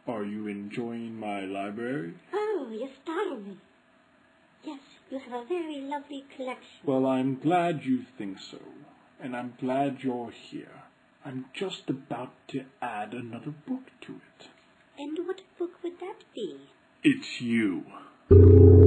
Are you enjoying my library? Oh, you startled me. Yes, you have a very lovely collection. Well, I'm glad you think so, and I'm glad you're here. I'm just about to add another book to it. And what book would that be? It's you.